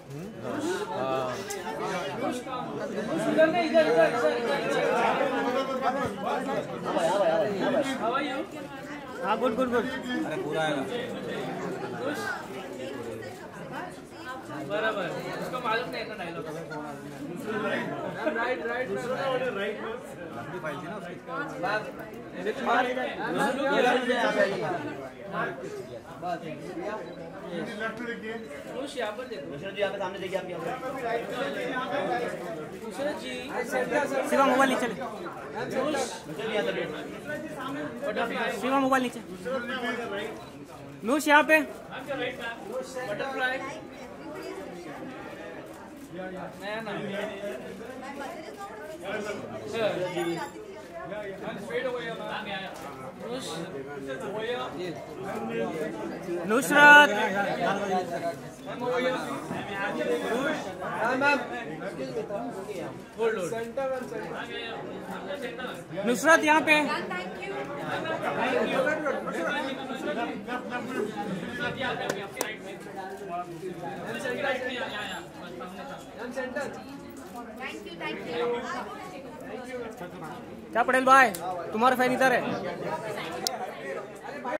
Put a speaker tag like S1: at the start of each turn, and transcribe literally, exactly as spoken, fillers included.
S1: इधर नहीं, इधर इधर हाँ गुड गुड गुड।
S2: अरे पूरा आएगा
S1: बराबर, उसको मालूम नहीं है ना डायलॉग। राइट राइट राइट
S2: लंबी फाइल थी ना उसकी।
S1: यहाँ पर देखो,
S3: जी यहाँ पे सामने देखिए, आप यहाँ
S1: जी
S4: शिवा मोबाइल नीचे ले। शिवा मोबाइल नीचे। नूश यहाँ पे।
S1: बटरफ्लाई नया नाम
S4: नुसरत नुसरत यहाँ पे। क्या पटेल भाई, तुम्हारा फैन इधर है।